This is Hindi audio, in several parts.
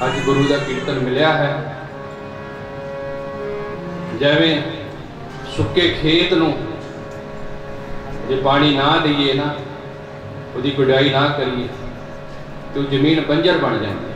अज गुरु का कीर्तन मिलिया है। जिवें सुके खेत नूं जे पानी ना दईए ना, उसकी गुडाई ना करिए तो जमीन बंजर बन जाती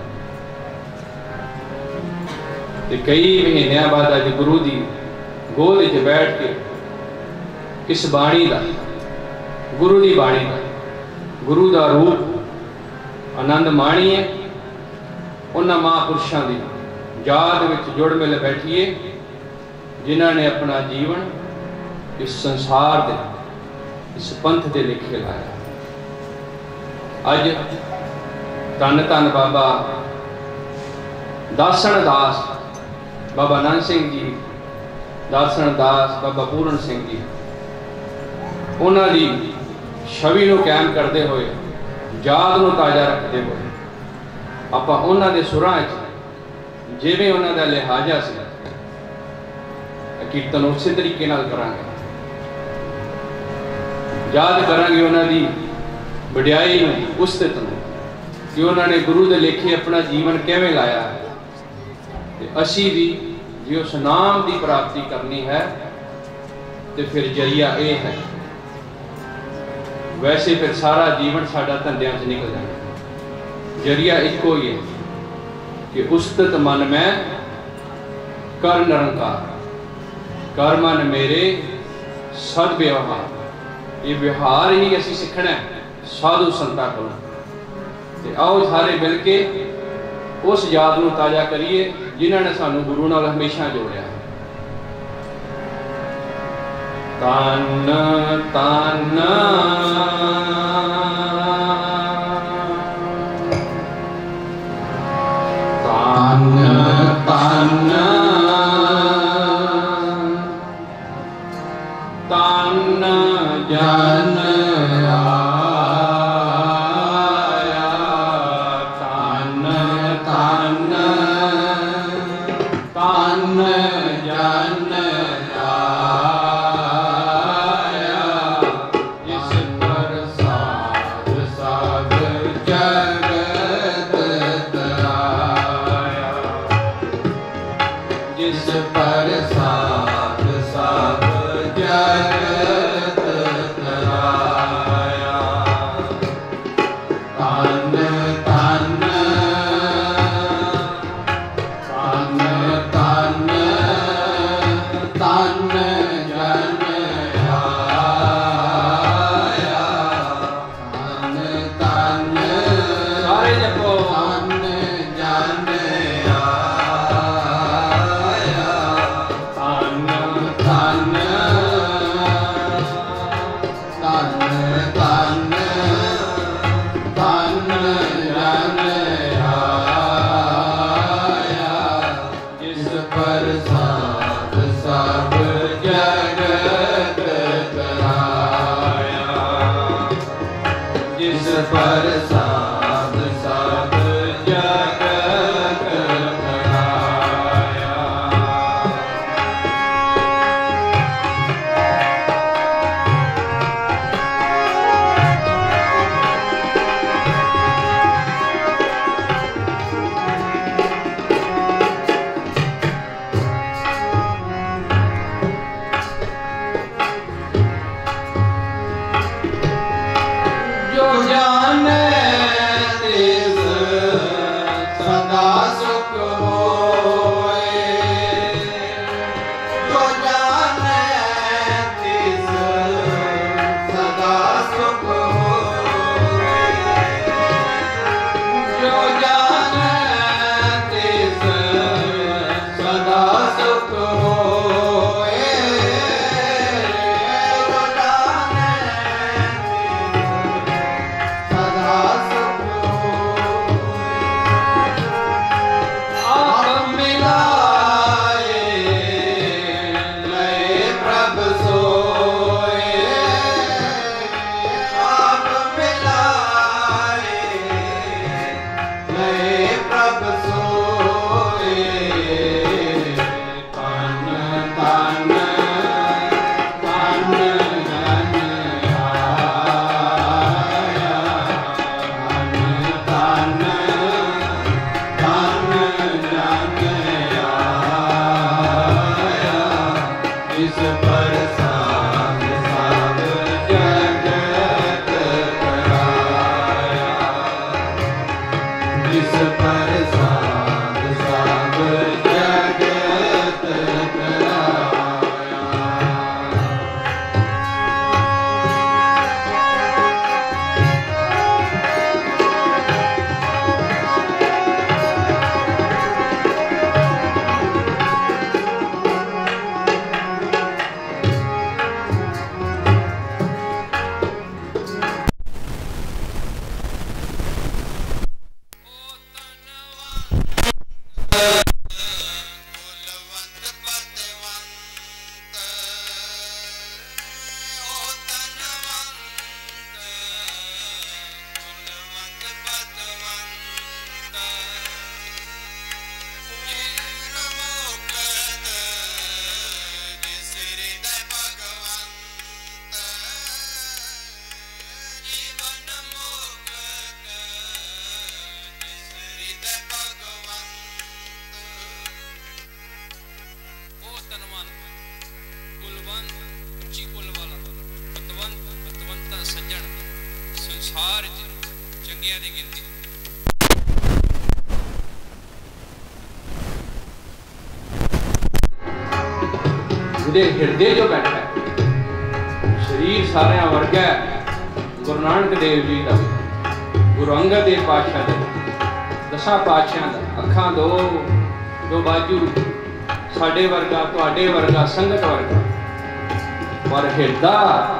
है। कई महीनों बाद अज गुरु की गोद च बैठ के इस बाणी का, गुरु की बाणी का, गुरु का रूप आनंद माणीए। उन्होंने महापुरुषों की याद में जुड़ मिल बैठिए जिन्होंने अपना जीवन इस संसार दे, इस पंथ के लिखे लाया। अज धन धन बाबा दासण दास, बाबा नानक सिंह जी, दासण दास, बाबा पूरन सिंह जी, उन्होंने छवि को कायम करते हुए, याद को ताज़ा रखते हुए, आप उन्होंने सुरां जिवें उन्होंने लिहाजा से कीर्तन उस तरीके करांगे, याद करांगे उन्होंने वड्याई उस्तित कि उन्होंने गुरु के लेखे अपना जीवन किवें लाया है। असी भी जो उस नाम की प्राप्ति करनी है तो फिर जरिया ये है। वैसे फिर सारा जीवन साडा धंधियां च निकल जाए। जरिया एको ही है कि उस्तित मन में कर निरंकार, कर मन मेरे सद व्यवहार। ये व्यवहार ही असी सीखना है साधु संतां को। आओ सारे मिल के उस याद को ताज़ा करिए जिन्होंने सानू गुरु नाल हमेशा जोड़िया। तन तन तन तन जन जो जाने महीनों की गिनती। हृदय जो बैठा है शरीर सारे वर्गा है गुरु नानक देव जी का, गुरु अंगद देव पातशाह का, दसा पातशाह का, अखा दो बाजू साडे वर्गा तुहाडे वर्गा संगत वर्गा, पर हृदय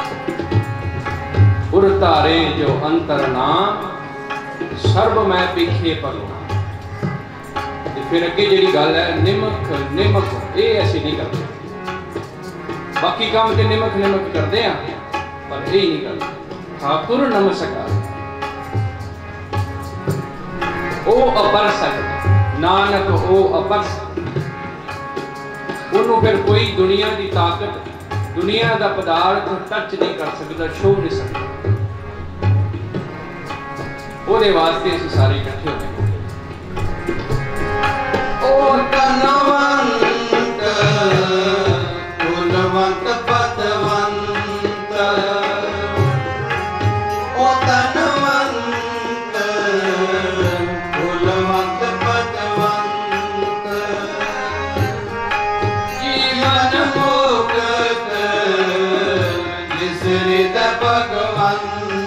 उर तारे जो अंतर नाम सर्व मैं पीछे पलना। फिर अगे जी गल है निमक निमक, ये असीं नहीं करते, बाकी काम तो निमक निमक करते हैं पर यही नहीं करते। ठाकुर नमस्कार ओ अपर सकता नानक ओ अपर सकता, उन्होंने फिर कोई दुनिया की ताकत दुनिया का पदार्थ टच नहीं कर सकता, छू नहीं सकता। ਉਹਦੇ ਵਾਸਤੇ ਅਸੀਂ ਸਾਰੇ ਇਕੱਠੇ ਹੋਏ। ਓ ਧਨਵੰਤ ਕੁਲਵੰਤ ਪਦਵੰਤ, ਓ ਧਨਵੰਤ ਕੁਲਵੰਤ ਪਦਵੰਤ, ਜੀਵਨ ਮੁਕਤ ਜਿਸ ਰਿਦ ਭਗਵੰਤ,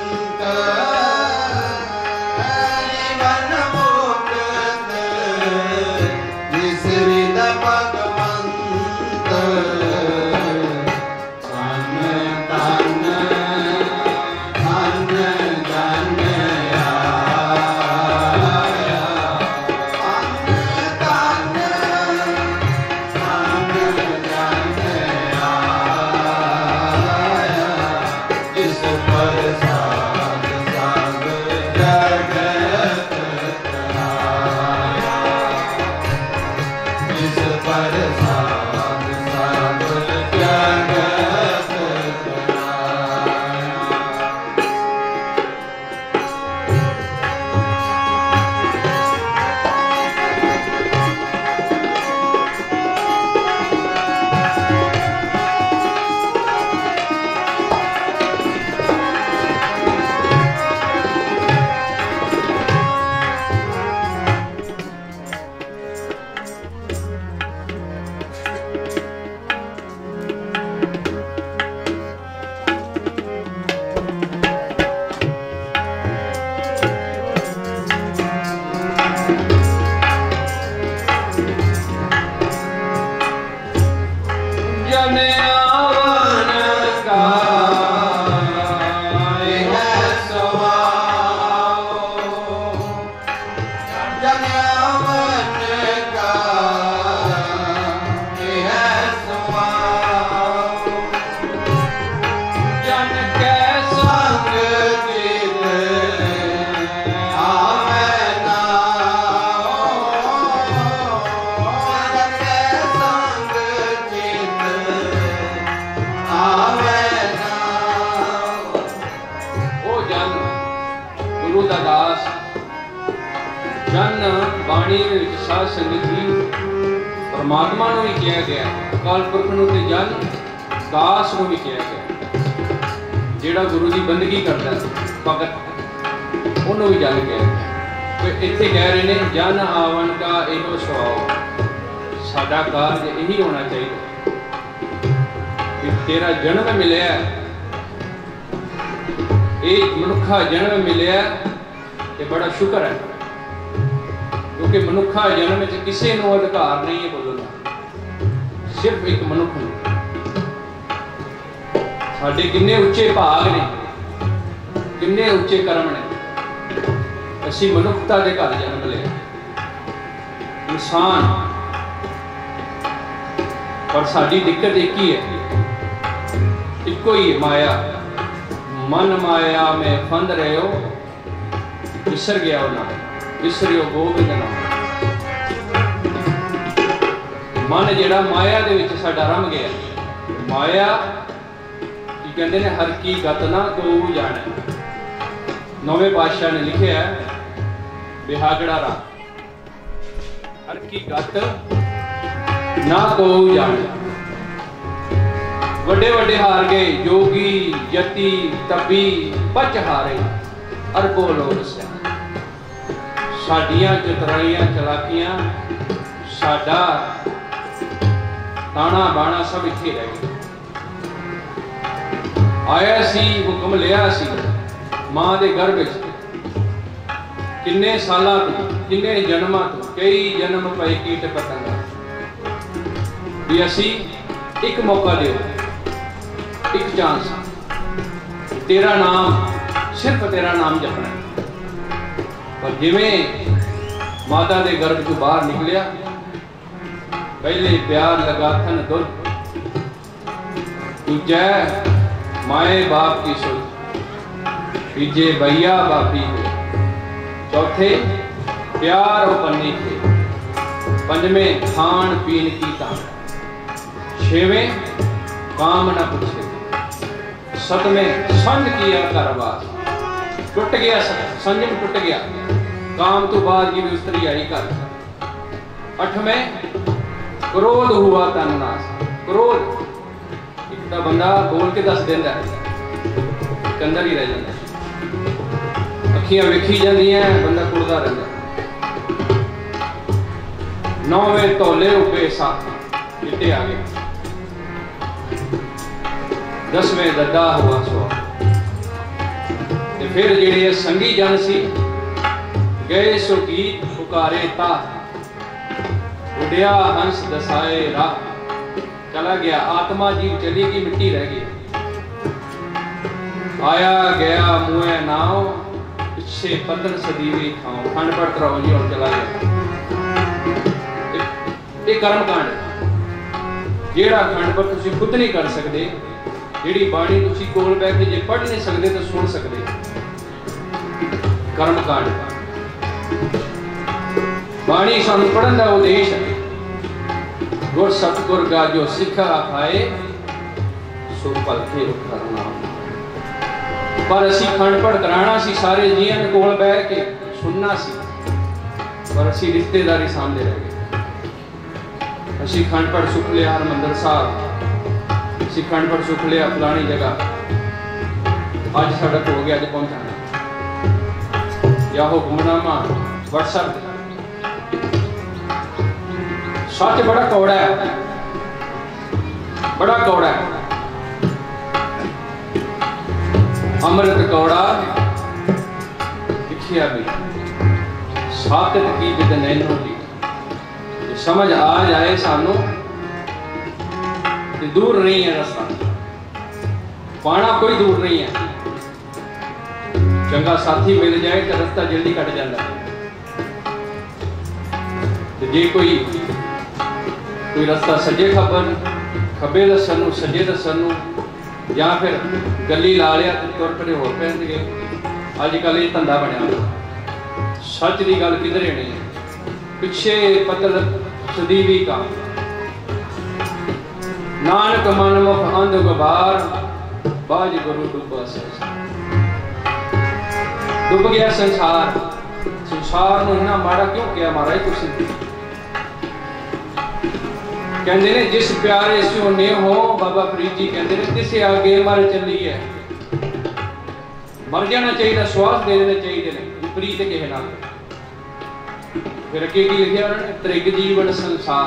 परमात्मा को भी कहा गया, अकाल पुरख को ते जन दास को भी कहा गया, जेड़ा गुरु की बंदगी करता भगत उन्होंने भी जन कहा गया। इत्थे कह रहे हैं जन आवन का इहो स्वभाव, साडा कार्य यही होना चाहिए कि तेरा जन्म मिले एक मनुखा जन्म मिले ते बड़ा शुक्र है, क्योंकि मनुखा जन्म में किसी को अधिकार नहीं है बोलना, सिर्फ एक मनुख नूं। साडे किन्ने उच्चे भाग ने, किन्ने उच्चे कर्म ने, असीं मनुखता के घर जन्म लिया इंसान। पर साडी दिक्कत एक ही है, इको ही माया, मन माया में फंद रहे हो, विसर गया हो ना, विसरियो गोबिंद नाम। मन जिहड़ा माया दे विच साडा रम गया, माया की कहते हैं हर की गत ना को जाने। नौवें पातशाह ने लिखा है बिहागड़ा रा, हर की गत ना को जाने। वड्डे वड्डे हार गए, योगी यति तपी पच हारे, अरबों लोग सियाने, साडियां चतराइयां चलाकियां, साडा ताना बाणा सब इत्थे रह गया। आया सी हुक्म लिया सी मां दे गर्भ विच, किन्ने सालां तो, किन्ने जन्मां तो, कई जन्म पए कीट पतंगा भी असी एक मौका दिओ, एक चांस, तेरा नाम, सिर्फ तेरा नाम जपना। पर जिवें माता दे गर्भ चों बाहर निकलिया, पहले प्यार लगा थन दुध, दूजा माए बाप की सुध, तीजे भैया बापी के, चौथे प्यार और पन्नी के, पंजवें खान पीन की तान, छेवें काम न पूछे, सतवें संग किया करवास, टूट गया संयम, टूट गया काम तो बाद की उस्तरी आई कर। अठवें क्रोध हुआ तन नाश, क्रोध एक तो बंदा बोल के दस देंदा है, अंदर ही रह जाता, अखियां वेखी जांदियां, बंदा कुड़दा रहंदा। नौवें तोले उबे साथ चिट्टे आ गए, 10वें दद्दा हुआ सो, फिर जेड़े संगी जन सी गए सो गीत पुकारे ता, उड़िया हंस दसाए राह, चला गया आत्मा जीव चली गई, मिट्टी रह गई। आया गया मुए नाव, पिछे पतन सदीवी खाओ, खंड पर तरह जी और चला गया। ये कर्म कांड जेड़ा खंड पर तुसी खुद नहीं कर सकते, जेड़ी बाणी तुसी कोल बैठ के जे पढ़ नहीं सकते तो सुन सकते, कर्म कांड। बाणी सानू पढ़न का उद्देश है, गुर सतगुर का जो सिखा खाए सो पलखे करना। पर असी खंड पढ़ कराना सी, सारे जियां ने कोल बैठ के सुनना सी, पर असी रिश्तेदारी सामने रह गए। असी खंड पढ़ सुख लिया हरमंदिर साहब, असी खंड पढ़ सुख लिया फलानी जगह, अज साडा हो गया, अज पहुंचाना या हुक्मनामा व्हाट्सएप। सच बड़ा कौड़ा है, बड़ा कौड़ा है, अमृत कौड़ा लिखिया भी साकत की बिद नैनो दी। समझ आ जाए सानू कि दूर नहीं है रास्ता, पाना कोई दूर नहीं है। चंगा साथी मिल जाए तो रास्ता जल्दी कट जाता है। तो जे कोई रास्ता सज्जे खब्बे दसन सज्जे दसन या फिर गली ला लिया तो तुर पड़े होर पैणगे। अजकल ये धंधा बनया, सच की गल किधरे नहीं है। पिछे पतल सदीवी का नानक मन मुख अंध गबार, बाज गुरु डूबा संसार। डूब गया संसार, संसार नूं इन्ना माड़ा क्यों किया महाराज तुसीं? कहते ने जिस प्यारे स्यो ने हो, बाबा फरीद जी कहते ने तिसे आगे मर चली है। मर जाना चाहिए, श्वास दे देने चाहिए ने, विपरीत किसे नाल। फिर अगे की लिखिया उन्होंने, त्रिग जीवन संसार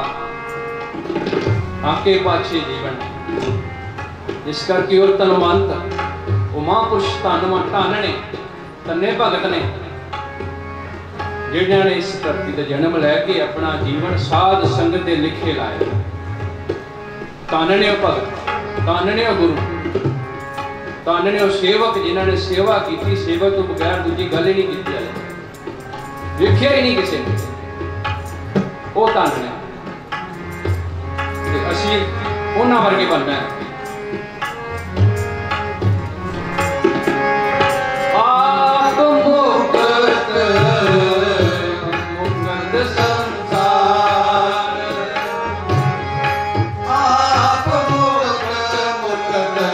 आके पाछे जीवन, इस करके और तनवंत वो महापुरुष धन ने तन्ने भगत ने जिन्होंने ने इस धरती का जन्म लैके अपना जीवन साध संगत के लिखे लाए। धन ने भगत, धन ने गुरु, धन ने सेवक जिन्होंने सेवा की। सेवा तो बगैर दूजी गल ही नहीं की, वेख्या ही नहीं किसी ने, वो धन ने। असी उन्हां वर्गे बनना है। आप मुक्त मुक्त संसार, आप मुक्त मुक्त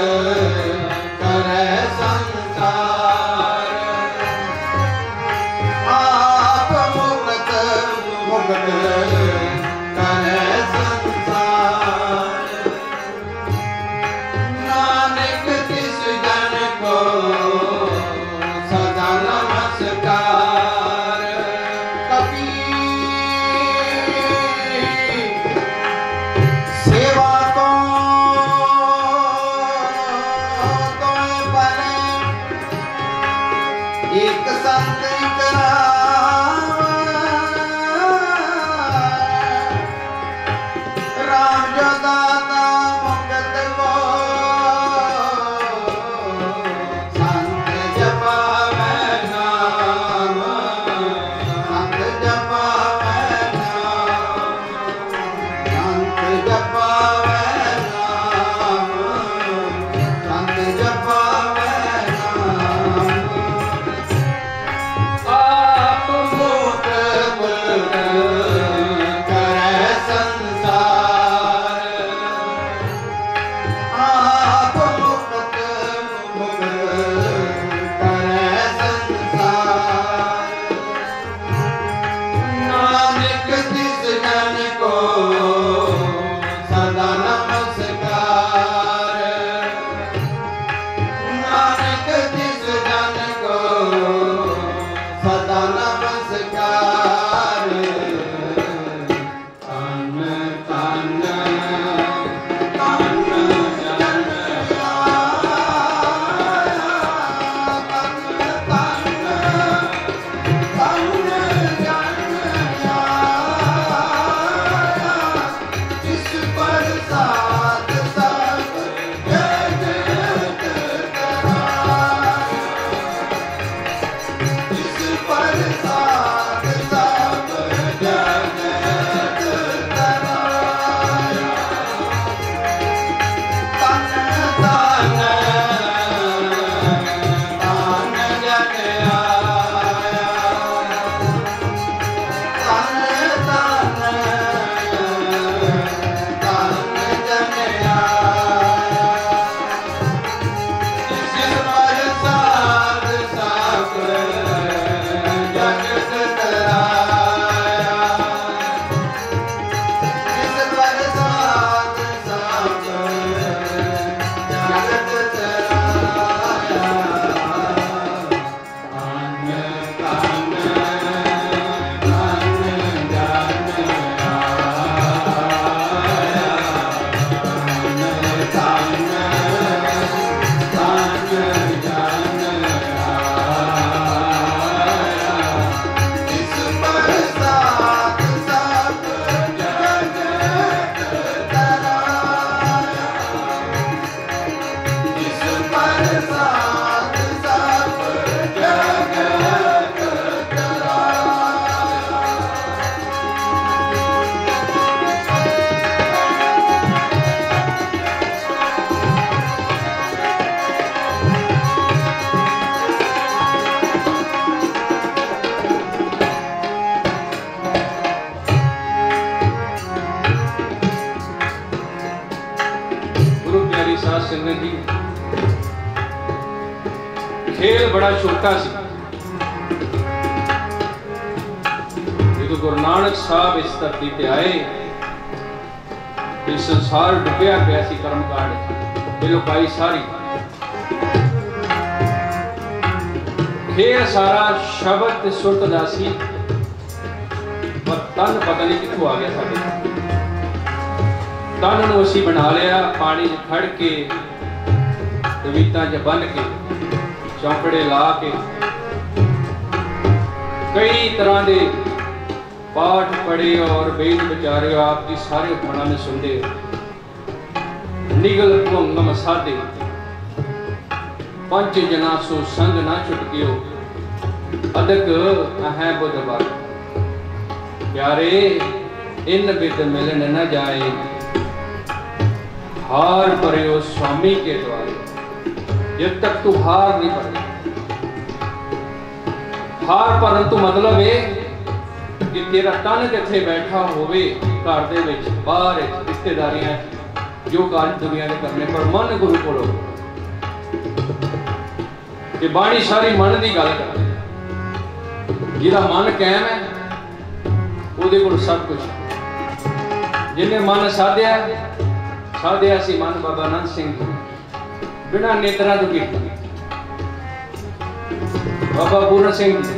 करे संसार, आप मुक्त मुक्त करे संसार। नानक तिस जन को सदा नमस्कार, संगत जी, खेल बड़ा छोटा सी। जो गुरु नानक साहब इस धरती ते आए, इस संसार डुबिया पिया सी कर्म कांड, लुकाई सारी। खेल सारा शब्द सुरत दा सी, पर तन पता नहीं कित्थों आ गया साडे। तन नूं असीं बना लिया पानी च खड़ के, तवीतां च बन के, चौंकड़े ला के, कई तरह के पाठ पढ़े और वेद विचारे आपकी सारे उपमना में सुनते, निगल भुंगम साधे, पंच जना सो संग ना छुटकियो, अदक अहै बुध बार। प्यारे इन बिद मिलन न जाए, हार परियो स्वामी के द्वारे। जब तक तू हार नहीं पड़े, हार परंतु मतलब है कि तेरा तन जिथे बैठा होवे घर दे विच, बाहर रिश्तेदारियां, जो कार्य दुनिया के करने, पर मन गुरु कोल कि बाणी सारी मन की गल कर। जिहदा मन कायम है उहदे कोल सब कुछ। जिन्हें मन साधिया साधिया सी मन बाबा आनंद सिंह जी, बिना नेत्रा तो कीता। बाबा पूर्ण सिंह जी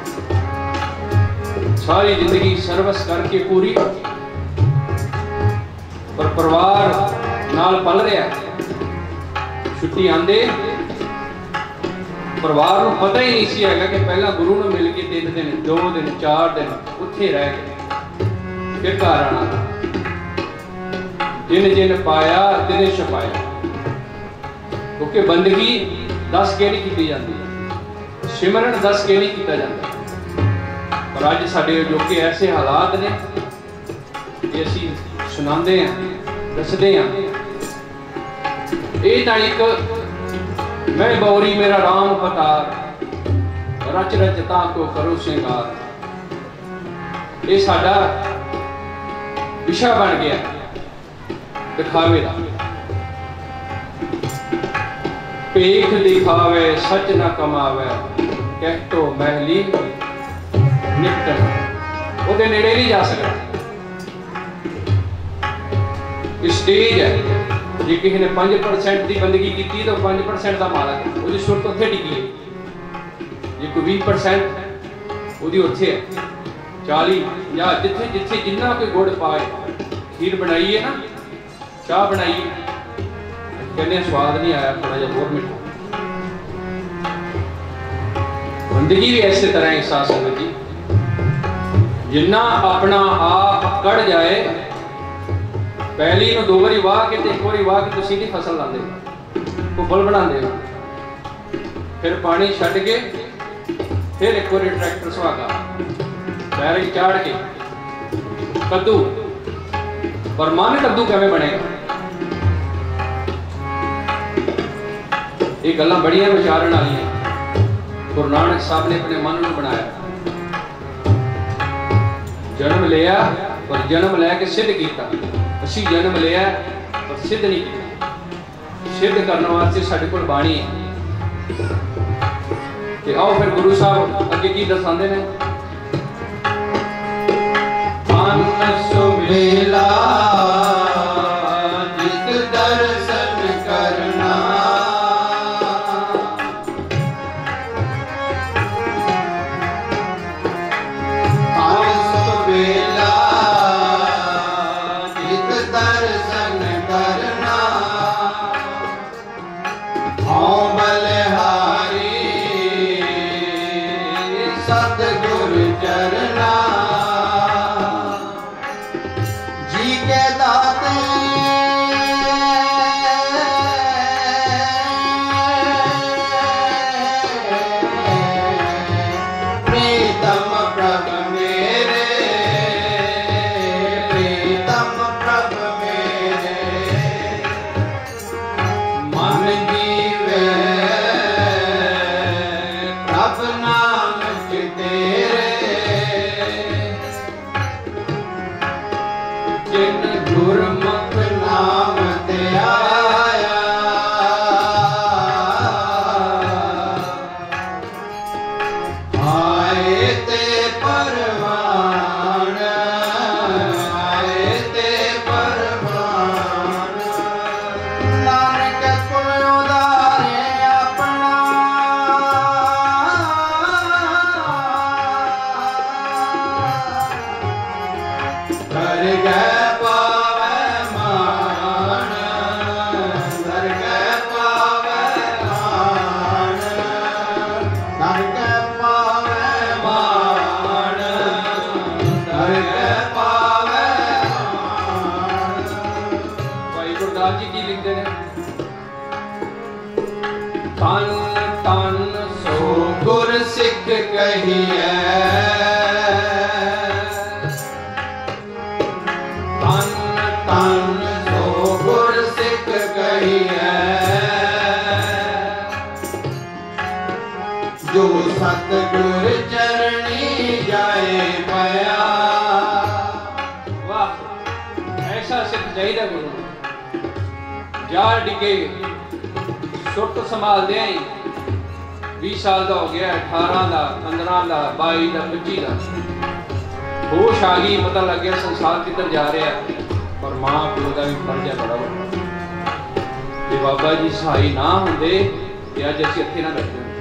सारी जिंदगी सर्विस करके पूरी, पर परिवार नाल पल रहा। छुट्टी आंदे परिवार को पता ही नहीं सी हैगा कि पहला गुरु ने मिल के 3 दिन 2 दिन 4 दिन उत्थे रह गए, फिर घर आना। जिन जिन पाया तिने छपाया, क्योंकि बंदगी 10 के नहीं की जाती, सिमरन 10 के नहीं किया जाता। पर अज साडे अजोके ऐसे हालात ने कि असीं सुनाते हैं, दसते हैं। ये तो एक मैं बौरी मेरा राम पतार, रच रच ताको करो सिंगार, ये साडा विषय बन गया दिखावे दा। पेख दिखावे सच न कमावे, कह तो महली निकट, ਉਹਦੇ नेड़े नहीं जा सकता। स्टेज है, जे किसी ने 5% की बंदगी की तो 5% का मालक है, उसकी सुरत उत्थे टिकी है। जे कोई 20% उसकी उत्थे है, 40 या जिथे जिथे जिन्ना कोई गुड़ पाए। खीर बनाइए ना, चाह बनाइए, कहने स्वाद नहीं आया, थोड़ा जिहा होर मिठा। बंदगी भी इस तरह है साध संगत जी, जिन्ना अपना आप कड़ जाए। पहली 2 बारी वाह के 1 बारी वाह के तुसीं दी फसल लाते, कुबल बनाते हो, फिर पानी छड्ड के फिर 1 बारी ट्रैक्टर सुहागा पैर चाड़ के कद्दू। पर मन कद्दू किवें बनेगा? ये गल्लां बड़ियां विचारण वालियां। गुरु नानक साहब ने अपने मन को बनाया, जन्म लिया पर जन्म लैके सिद्ध किया। असी जन्म लिया पर सिद्ध नहीं किया। सिद्ध करने वास्ते साडे कोल बाणी है। ते आओ फिर गुरु साहब अगे की दसांदे ने, मन सुबेला जित दर्शन करना, मन सुबेला जित दर्शन करना, हौं बलिहारी सतगुर चरना, जी के दाते प्रीतम प्रभु मेरे, प्रीतम प्रभु मेरे, मन जीवे प्रभु नाम तेरे, जिन गुरमुख नाम ते आया स्वर्ग पावे मान, स्वर्ग पावे मान, स्वर्ग पावे मान, स्वर्ग पावे मान। भाई गुरदास जी की लिखते हैं, तन तन सो गुर सिख कहिए, तन तन सो गुर सिख कहिए, जो सतगुर चरणी जाए पया। वाह, ऐसा सिख चाहिए गुरु जार डिगे सुरत संभाल दे 20 साल का हो गया, 18 का, 15 का, 22 का, 25 का, होश आ गई, पता लग गया संसार किधर जा रहा है, पर मां प्यो का भी फर्ज है बड़ा बड़ा। जे बाबा जी सहाय ना होंदे ते अज असीं इत्थे ना बैठे होंदे।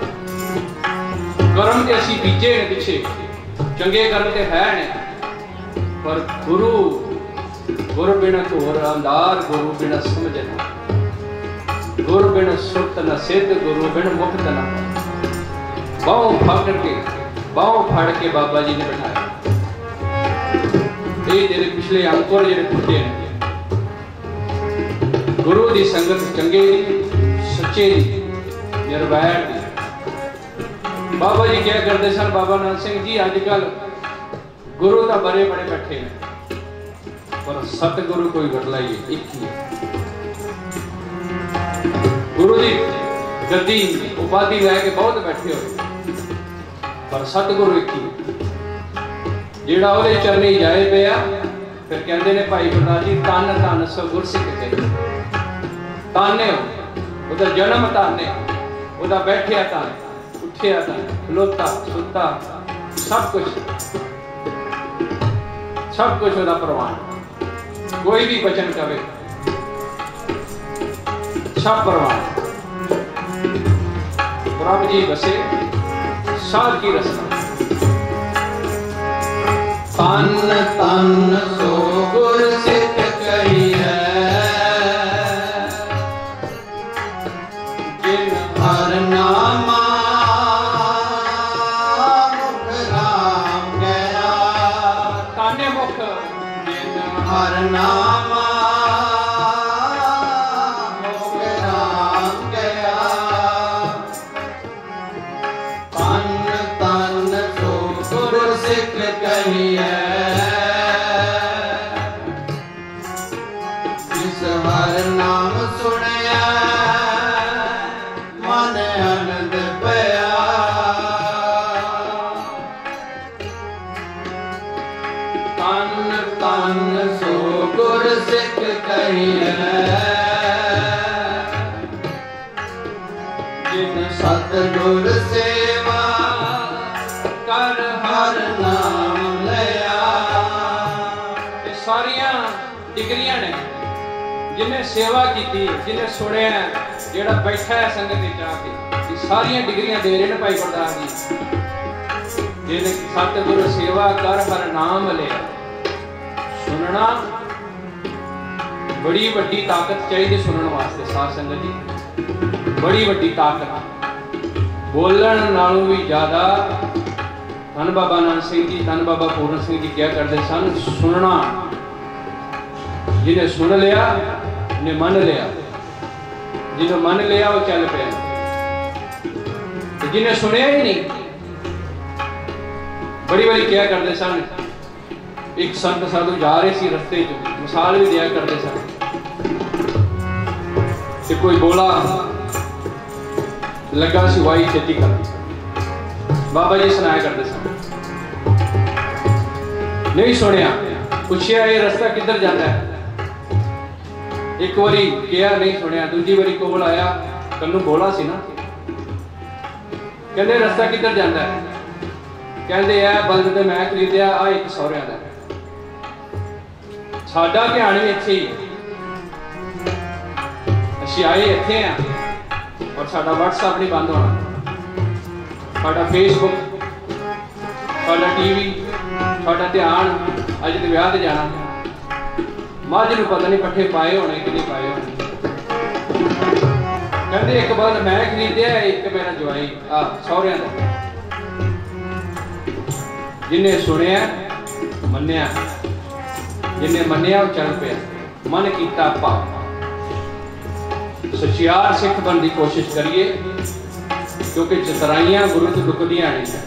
कर्म ते असीं बीजे ने पिछे, चंगे कर्म ते है ने, पर गुरु गुरु बिन घोर अंधार, गुरु बिन समझ ना, गुरु बिन सुरत न सिद्ध, गुरु बिन मुक्त न। बाहों फड़ के बाबा जी ने बिठाया। ये जेरे पिछले अंकुर जेरे फुटे ने, गुरु दी संगत चंगे दी, सच्चे दी, निर्वैर दी। बाबा जी क्या करते सन, बाबा नानक सिंह जी अजकल गुरु तो बड़े बड़े बैठे हैं, पर सतगुरु कोई बदला ही एक ही है। गुरु जी गद्दी उपाधि लैके बहुत बैठे हो, पर सतगुरु एक ही जेड़ा ਉਹਦੇ चरनी जाए पिया। फिर कहते ने भाई गुरदास जी, तन तन सो गुर सिख कहिए। ताने ਉਹਦਾ जन्म ताने, ਉਹਦਾ बैठिया तान, उठिया तान, खलोता सुता, सब कुछ ਉਹਦਾ प्रवान। कोई भी बचन कवे सब परवान। प्रभ जी बसे साध की रसना। तन तन सो गुर सिख कहिए, जिन हर नामा मुख राम गया। ताने मुख जिन हर नामा मुख राम गया। तन तन सो गुर सिख कहिए, जिस हर नाम सुनया मन आनंद पया। तन तन सो गुर सिख कहिए, जिन सतगुर सेवा कर हर नाम लिया। सारिया डिग्रियां ने, जिन्हें सेवा की, जिन्हें सुनिया, जेड़ा बैठा है संगत में जाके, ये सारिया डिग्रियां दे रहे हैं भाई गुरदास जी। जिन्हें सतगुरु सेवा कर हर नाम लिया। सुनना बड़ी वड्डी ताकत चाहिए सुनने वास्ते। साध संगत जी बड़ी वड्डी ताकत, बोलन नालों भी ज्यादा धन बाबा नानक सिंह जी, धन बाबा पूरन सिंह जी क्या करते सन, सुनना। जिन्हें सुन लिया ने मन लिया, जिन्हें मन लिया वो चल पे, जिन्हें सुनिया ही नहीं। बड़ी बड़ी क्या करते सन, एक संत साधु जा रहे सी रस्ते च, मिसाल भी दिया करते सन कि कोई बोला लगा सी वाई खेती कर, बाबा जी सुनाया करते सन। नहीं सुनिया, पूछया ये रास्ता किधर जाता है। एक बारी किया, नहीं सुनिया। दूजी बारी कोल आया, कन्नू बोला सी ना, कहते रास्ता किधर जाता है। कहते है बल्द ते मैं खरीदिया, आ एक सौरिया का। साडा ध्यान भी इत्थे ही, असीं आए इत्थे हैं, और साडा व्हाट्सएप नहीं बंद होना, साडा फेसबुक, साडा टीवी, साडा ध्यान अज तो ब्याह ते जाना, मझ नूं पता नहीं पट्ठे पाए होने कि नहीं पाए होने। कहते एक बार मैं खरीदया, एक मेरा जवाई सौहरियां दा, जिन्हें सुनिया मन्निया, जिन्हें मन्निया वो चल पिया, मन कीता पाप। सचियार सिख बनने की कोशिश करिए, क्योंकि चतराइयां गुरु तो लुकदियां नहीं।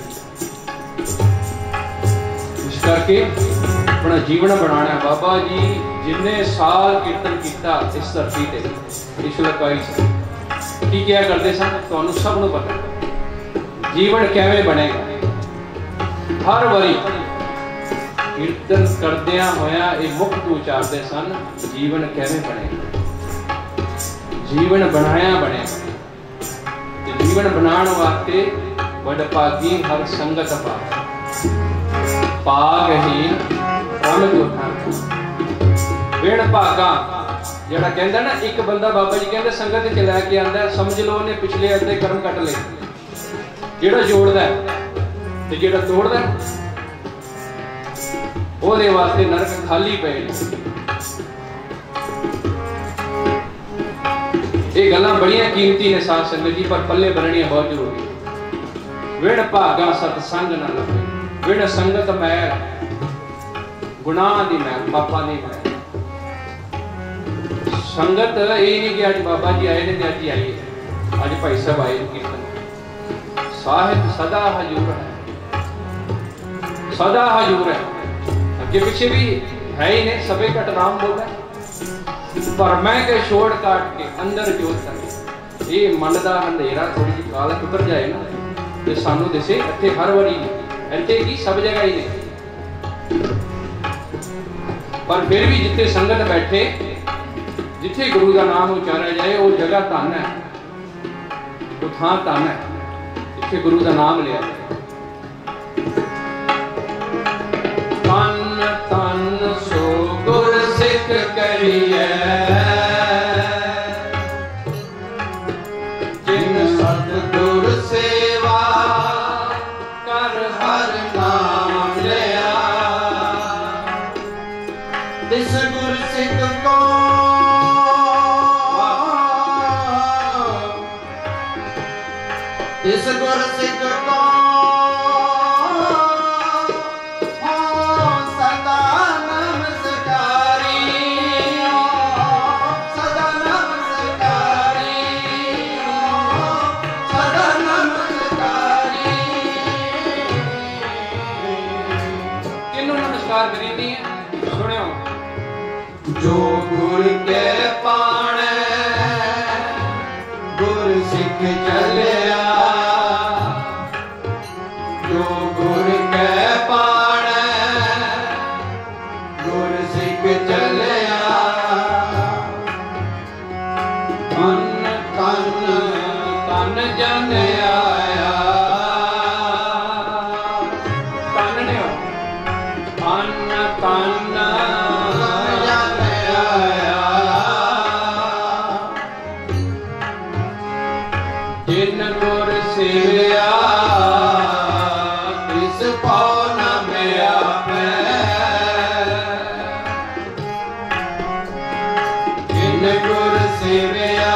इस करके अपना जीवन बनाना। बाबा जी जिन्हें साल कीर्तन किया इस धरती से, इस लकाई से की क्या करते सन, तुहानू सब नूं पता। जीवन किवें बनेगा, हर बारी कीर्तन करदियां होया ये मुक्त उचारते सन, जीवन किवें बनेगा। जीवन बनाया बनेगा। जीवन बनाने वास्ते बड़ भागी हर संगत पाग ही रम जोठा बिन भागा। जड़ा कहता ना एक बंदा, बाबा जी कहते संगत च लैके आंदा, समझ लो उन्हें पिछले अद्धे कर्म कट ले। जेड़ा जोड़दा ते जेड़ा तोड़दा ओहदे वास्ते नरक खाली पे। ये गल्लां बड़ियां कीमती ने साध संगत जी, पर पल्ले बननियां बहुत जरूरी। विण भागा सतसंग न लगे, विण संगत मैल गुनाह दी मैल, पापां दी मैल। संगत ये नहीं कि अज बाबा जी आए ने अज ही आइए, अज भाई साहब आए कीर्तन। साहिब सदा हजूर है, सदा हजूर है। अगे पीछे भी है ही ने, सबे घट नाम बोला, पर मैं के छोड़ काट के अंदर जोत कर। ये मन का अंधेरा थोड़ी जी कालख उतर जाए ना, तो सानू दिसे इत्थे हर वारी इत्थे की सब जगह ही नहीं। पर फिर भी जिथे संगत बैठे, जिथे गुरु का नाम उचारा जाए, वो जगह धन है, वो थां धन है जिथे गुरु का नाम लिया जाए। तन तन सो गुर सिख करिए, जिन सतगुर सेवा कर हर नाम लिया। तिस गुर सिख को तिस गुर सिख को सदा नमस्कारी, सदा नमस्कारी, सदा नमस्कारी। किन्नू नमस्कार करीदी है, सुनियो। जो गुर के पाणे गुर सिख चलिया, जो गुर के पाणे गुर सिख चलिया। मन तन तन जन आया, तन ने तन तन जन आया। जिन गुर सेविया तिस पाओ न मिया पै, जिन गुर सेविया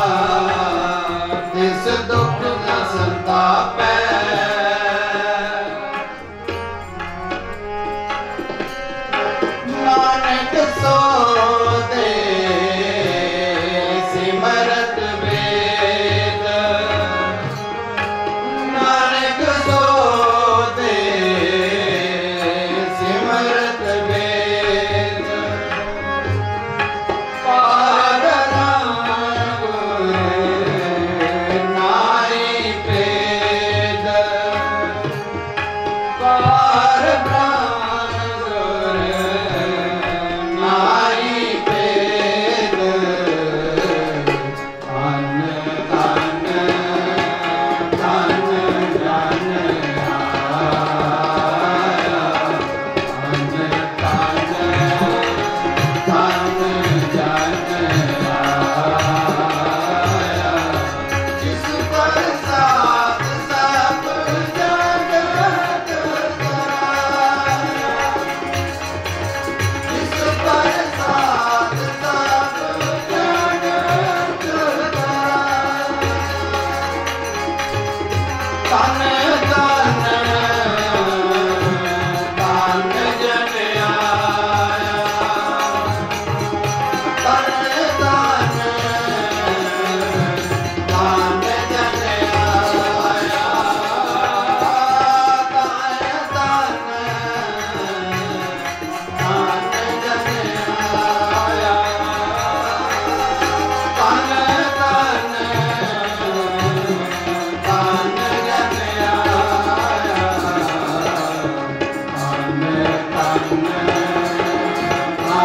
तिस दुख न संतापै। नानक सो दे सिमरत वेद, नानक सो दे सिमरत वेद। पार गुर नाई पेद, पार गुर नाई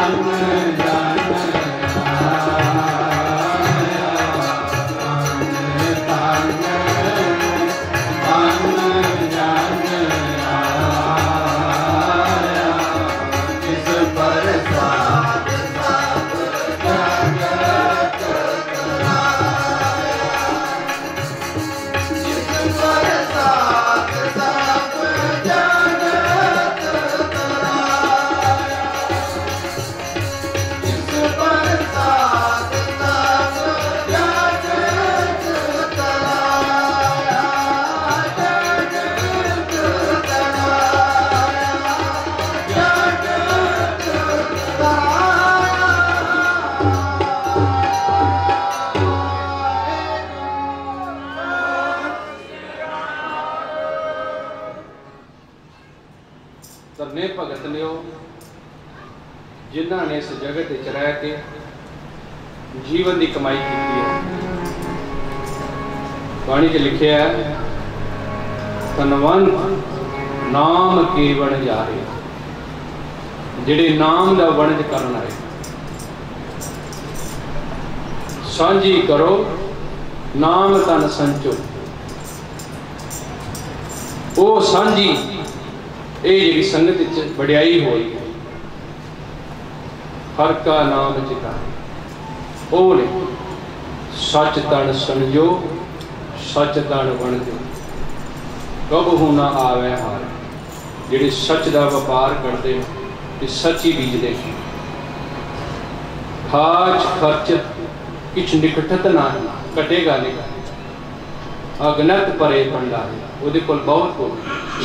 तरने भगत लियो जिन्होंने इस जगत च रह के जीवन की कमाई की है। बाणी च लिखे है धनवंत नाम के वण जा रहे जिहड़े नाम का वणज करना है। सांझी करो नाम तन संचो वो सांझी ये जी संगत वड्याई होई हर का नाम जिता ओ ने सच तन समझो सच तन बन दो कबहू ना आवे हार। जिहड़े सच का व्यापार करते ते सच ही बीजते खाच खर्च किछ निकटत ना कटेगा नहीं अगनत परे पंडा उहदे कोल बहुत हो।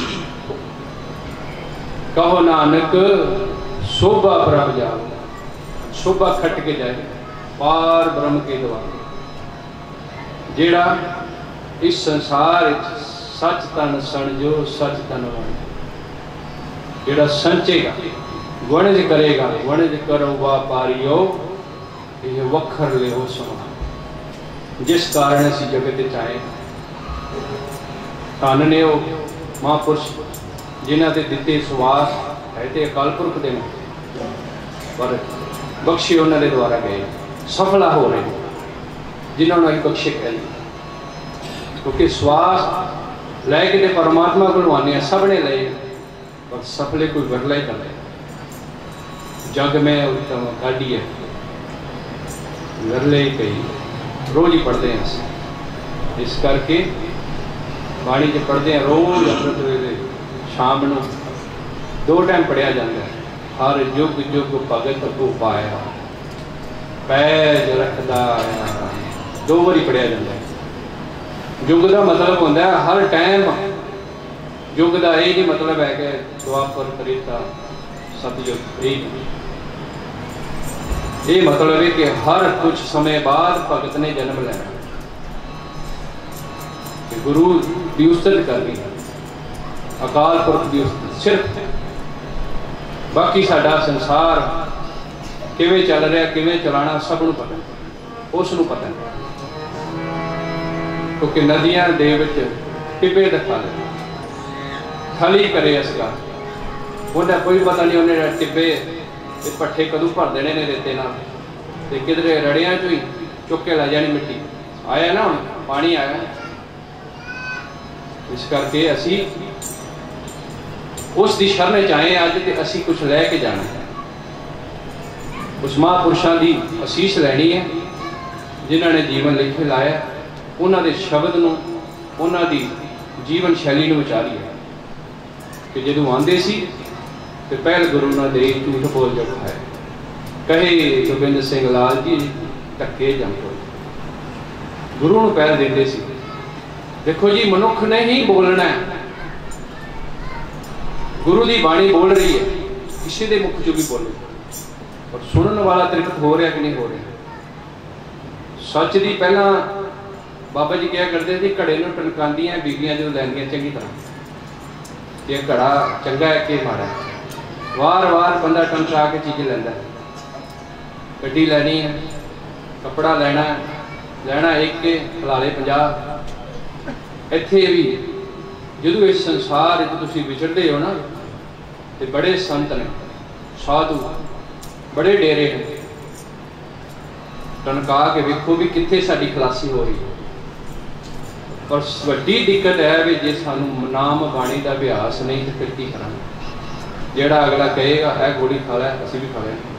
कहो नानक शोभा प्रभ जाओ शोभा खट के जाए पार ब्रह्म के द्वार। जेड़ा इस संसार सच तन सणजो सच तन वन जेड़ा संचेगा वणज करेगा वणज करो व्यापारियो ये वखर ले हो समा। जिस कारण असी जगत चाहे धन ने वो महापुरुष जिन्हों के दिते सुवास है तो अकाल पुरख दे पर बख्शे उन्होंने द्वारा गए सफला हो रहे जिन्होंने अभी बख्शे कह क्योंकि सुवास लैके तो परमात्मा को आने सब ने ले पर सफले कोई वरला ही कर जग में उत्तम गाड़ी है वरले ही कई रोज ही पढ़ते हैं। इस करके बाणी च पढ़ते हैं रोज अमृत वेले शाम को 2 टाइम पढ़िया जाता है। हर युग युग भगत को पाया पैज रखदा 2 बारी पढ़िया जाता है। युग का मतलब होता है हर टाइम युग का यही नहीं मतलब है कि द्वापर त्रेता सतयुग ये मतलब है कि हर कुछ समय बाद भगत ने जन्म लेना गुरु की उस्तत करनी अकाल पुरख की उस्तत सिर्फ। बाकी साडा संसार किवें चल रहा किवें चलाना सबनूं पता उसनूं पता क्योंकि नदियां दे विच टिब्बे दिखा ले खाली करे इसका उन्हें कोई पता नहीं उन्हें टिब्बे पट्ठे कदों भर देने ने रेते ना ते किधरे रड़ियां चो ही चुक के ला जानी मिट्टी आया ना पानी आया। इस करके असी उस दी शरण चाहे अज ते असी कुछ लैके जाना है उस महापुरुषों की असीस लैनी है जिन्होंने जीवन लिखे लाया उन्होंने शब्द नूं उन्हां दी जीवन शैली नूं विचारी है कि जदों आंदे सी ते पहल गुरु ना दे झूठ बोल जग है कहे गोबिंद सिंह लाल जी धक्के जंग गुरु नूं पहल देंदे सी। देखो जी मनुख ने ही बोलना है गुरु की बाणी बोल रही है किसी के मुख चो भी बोले और सुनने वाला तृप्त हो रहा कि नहीं हो रहा। सच की पहला बाबा जी क्या करते थे घड़े में टनकांदियां बीबियां जो लैंदियां चंगी तरह ये घड़ा चंगा है कि माड़ा वार वार बंदा टनका के चीज़ लैंदा गड्डी लैनी है कपड़ा लैना एक के खलाले 50 इत्थे भी जो इस संसार तुसीं विचरदे हो ना तो बड़े संत ने साधु बड़े डेरे हैं, टनका के वेखो भी कित्थे साडी खलासी हो रही है। पर वड्डी दिक्कत है भी जे सानू नाम बाणी का अभ्यास नहीं तो फिर की करांगे। जेड़ा अगला कहेगा है गोली खा लै, असीं भी खा लेंगे।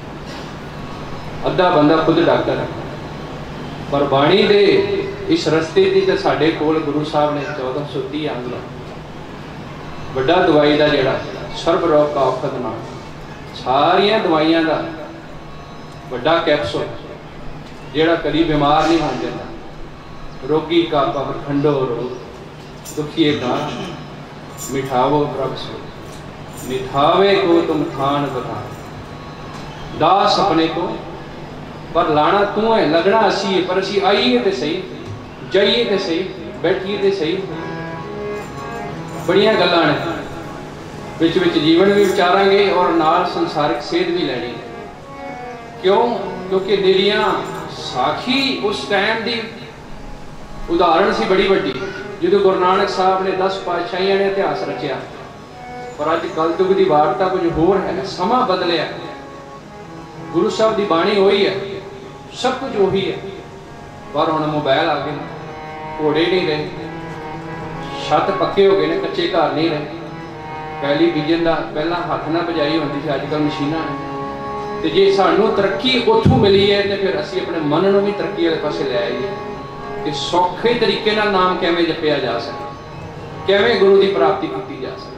अद्धा बंदा खुद डॉक्टर है, पर बाणी दे इस रस्ते की तो साडे कोल गुरु साहब ने 1430 अंग वड्डा दवाई का जेड़ा सर्ब रोग का औखद नाम, सारिया दवाइयां का वड्डा कैप्सूल जेड़ा कभी बीमार नहीं बन जाता। रोगी का पग खंडो रोग, दुखिए का मिठावो प्रभ सो, निठावे को तुम थान बता, दास अपने को पर लाना तू है, लगना असी है, पर असी आईए तो सही, जाइए तो सही, बैठिए तो सही। बड़िया गल्लां ने विच विच जीवन भी विचारांगे और नाल संसारिक सेध भी लैनी। क्यों? क्योंकि निरियां साखी उस टाइम की उदाहरण सी बड़ी वड्डी, जो गुरु नानक साहब ने 10 पातशाहियां ने इतिहास रचिया। पर अज कल युग की वार्ता कुछ होर है, समा बदलिया। गुरु साहब की बाणी वही है, सब कुछ वही है, पर हुण मोबाइल आ गए, घोड़े नहीं रहे, छत पक्के हो गए ने, कच्चे घर नहीं रहे। पहली बीजन का पहला हथ ना बजाई होती थी, अजकल मशीनां ने। तो जे सानू तरक्की उथों मिली है तो फिर असीं अपने मन नूं भी तरक्की वाले पासे ले आईए कि सौखे तरीके नाल नाम किवें जपिया जा सके, किवें गुरु की प्राप्ति की जा सके।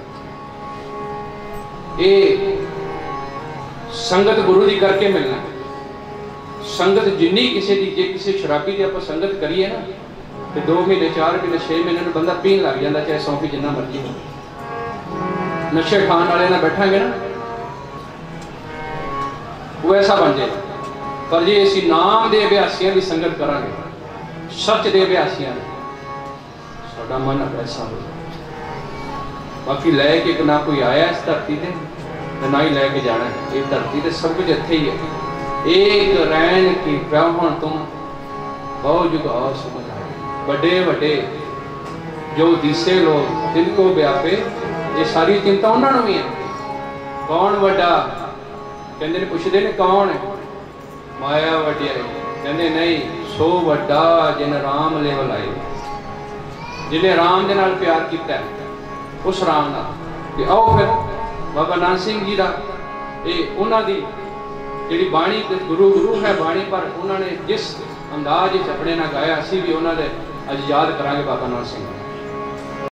ये संगत गुरु की करके मिलना। संगत जिन्नी किसी की, जे किसी शराबी की आप संगत करिए ना तो 2 महीने 4 महीने 6 महीने में बंदा पीन लग जाता, चाहे सौंफी जिन्ना मर्जी हो। नशे खान वाले ना बैठांगे ना वो ऐसा बन जाए। पर जे असीं नाम दे अभ्यासियों की संगत करांगे, सच दे अभ्यासियों, साडा मन ऐसा हो जाए। बाकी लैके ना कोई आया इस धरती से ना ही लैके जाना। ये धरती तो सब कुछ इत्थे ही है। एक रैन की ब्राह्मण तुम बहु जुग आओ समझ आए, बड़े बड़े जो दिसे लोग तिनको व्यापे, ये सारी चिंता उन्होंने भी है। कौन वड्डा? कहते ने पुछते ने कौन है? माया वड्डिया। कहते नहीं, सो वड्डा जिन राम ले बुलाए, जिन्हें राम दे नाल प्यार किया, उस राम नाल। आओ फिर बाबा नानक सिंह जी का उन्होंने जी बाणी, गुरु गुरु है बाणी, पर उन्होंने जिस अंदाज अपने ना गाया, असी भी उन्होंने अज याद करांगे बाबा नानक सिंह।